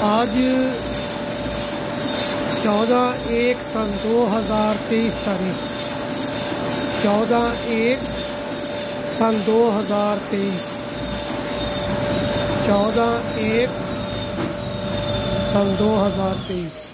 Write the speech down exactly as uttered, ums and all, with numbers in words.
आज चौदह एक सन दो हज़ार तेईस तारीख चौदह एक सन दो हज़ार तेईस चौदह एक सन दो हज़ार तेईस।